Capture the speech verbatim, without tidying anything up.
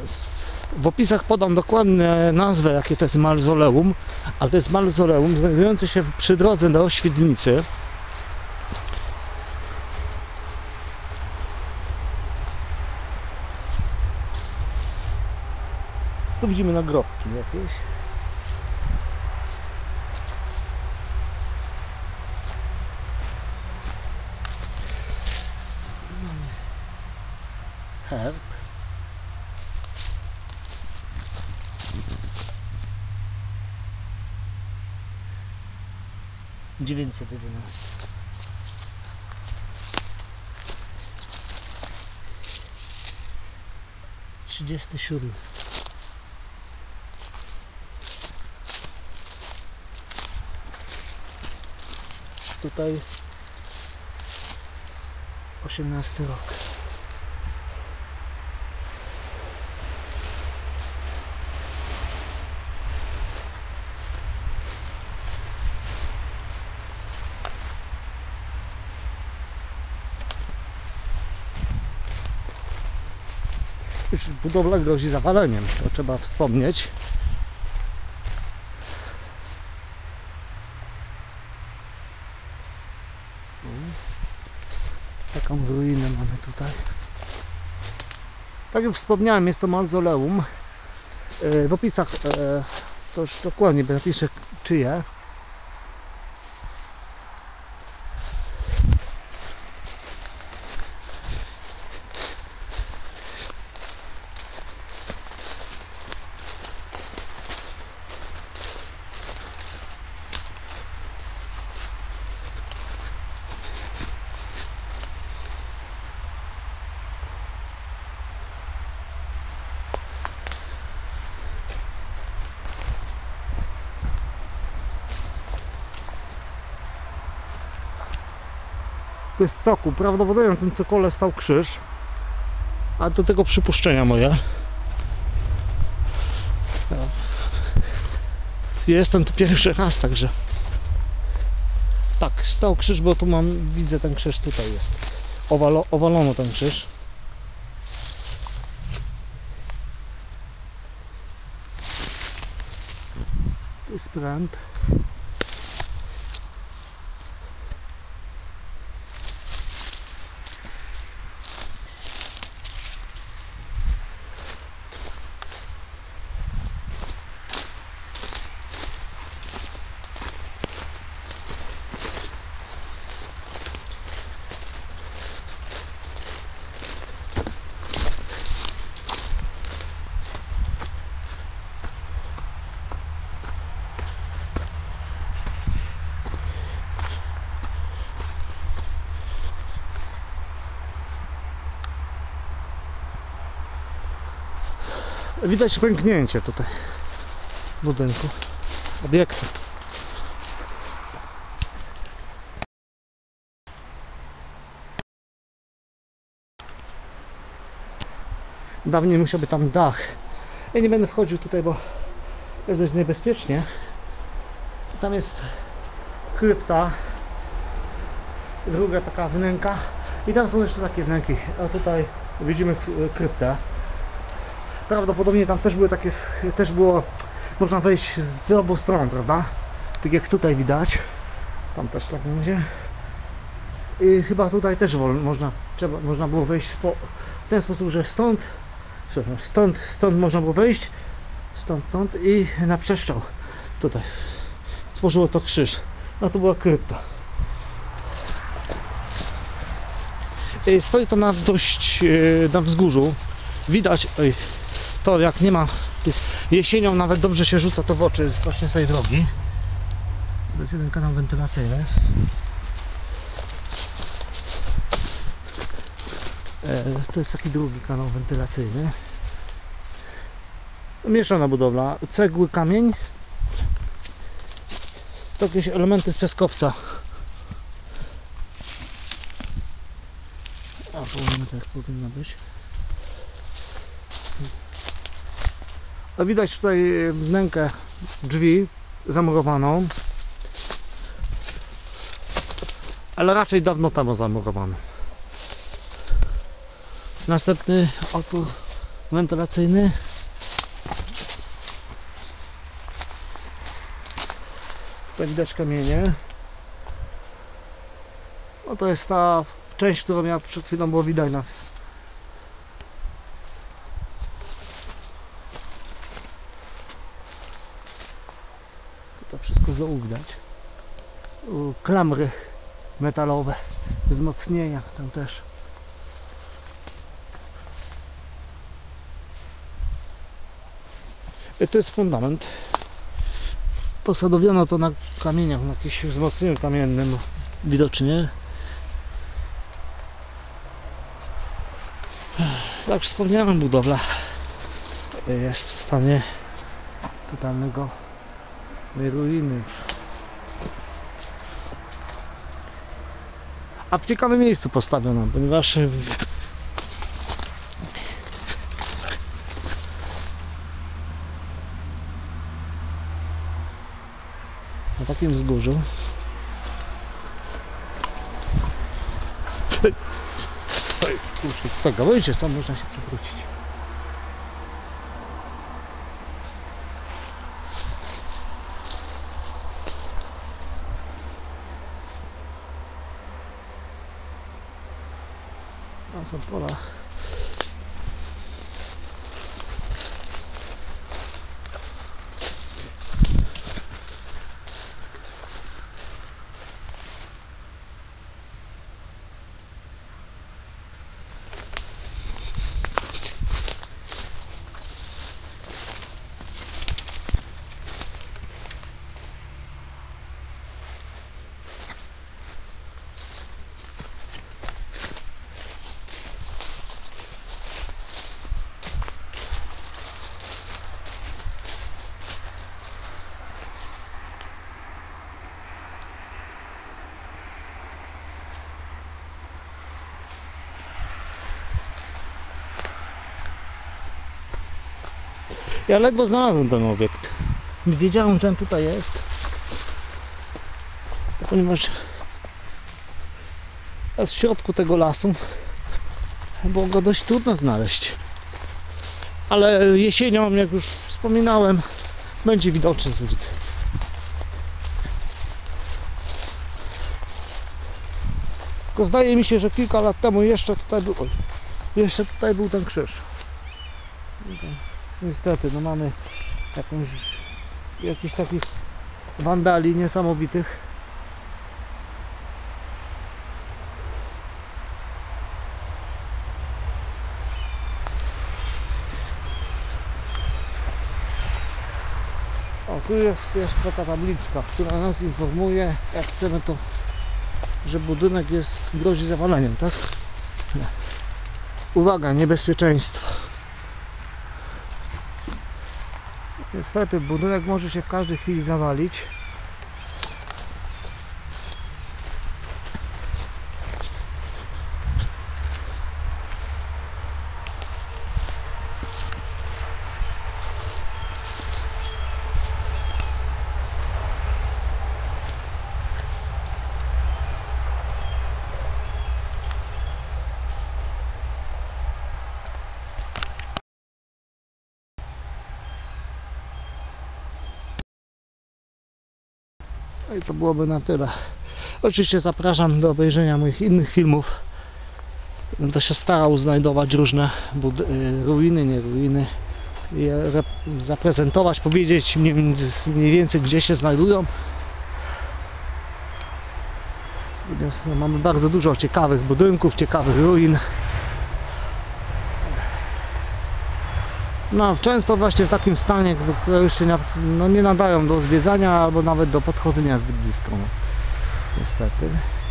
w opisach podam dokładnie nazwę, jakie to jest mauzoleum, ale to jest mauzoleum znajdujące się przy drodze do Świdnicy. Tu widzimy nagrobki jakieś. Mamy herb. dziewięćset jedenaście. trzydziesty siódmy. Tutaj osiemnasty rok. Już budowla grozi zawaleniem, to trzeba wspomnieć. Taką ruinę mamy tutaj. Tak jak wspomniałem, jest to mauzoleum. W opisach to już dokładnie napiszę czyje. To jest cokół. Prawdopodobnie na tym cokole stał krzyż. A do tego przypuszczenia moje. Jestem tu pierwszy raz, także tak, stał krzyż, bo tu mam, widzę ten krzyż, tutaj jest. Owalo, owalono ten krzyż. Tu jest pręt. Widać pęknięcie tutaj w budynku, obiektu. Dawniej musiał być tam dach. Ja nie będę wchodził tutaj, bo jest dość niebezpiecznie. Tam jest krypta, druga taka wnęka i tam są jeszcze takie wnęki. A tutaj widzimy kryptę. Prawdopodobnie tam też były takie, też było, można wejść z obu stron, prawda? Tak jak tutaj widać. Tam też tak będzie. I chyba tutaj też można, trzeba, można było wejść w ten sposób, że stąd, stąd, stąd można było wejść, stąd, stąd i na przeszczał. Tutaj stworzyło to krzyż. A to była krypta. Stoi to na dość, na wzgórzu. Widać, oj, to jak nie ma, jesienią nawet dobrze się rzuca to w oczy z właśnie z tej drogi. To jest jeden kanał wentylacyjny. E, to jest taki drugi kanał wentylacyjny. Mieszana budowla, cegły, kamień. To jakieś elementy z piaskowca. A położymy tak, jak powinno być. A widać tutaj wnękę drzwi zamurowaną, ale raczej dawno temu zamurowaną. Następny otwór wentylacyjny. Tutaj widać kamienie. No to jest ta część, którą ja przed chwilą było widać na to wszystko z dołu widać. U, klamry metalowe, wzmocnienia tam też. I to jest fundament. Posadowiono to na kamieniach, na jakimś wzmocnieniu kamiennym widocznie. Jak już wspomniałem, budowla jest w stanie totalnego ruiny. A w ciekawym miejscu postawiono, ponieważ na takim wzgórzu tak, gałęzie są, można się przewrócić. Tam są pola. Ja ledwo znalazłem ten obiekt. Nie wiedziałem, że on tutaj jest, ponieważ jest w środku tego lasu. Było go dość trudno znaleźć. Ale jesienią, jak już wspominałem, będzie widoczny z ulicy. Tylko zdaje mi się, że kilka lat temu jeszcze tutaj był, jeszcze tutaj był ten krzyż. Niestety, no mamy jakąś, jakichś takich wandali niesamowitych. O, tu jest jeszcze taka tabliczka, która nas informuje, jak chcemy to, że budynek jest, grozi zawaleniem, tak? Uwaga, niebezpieczeństwo. Niestety budynek może się w każdej chwili zawalić. No i to byłoby na tyle. Oczywiście zapraszam do obejrzenia moich innych filmów. Będę się starał znajdować różne ruiny, nie ruiny. Je zaprezentować, powiedzieć mniej więcej, gdzie się znajdują. No, mamy bardzo dużo ciekawych budynków, ciekawych ruin. No, często właśnie w takim stanie, do którego już się nie, no, nie nadają do zwiedzania albo nawet do podchodzenia zbyt blisko. No, niestety.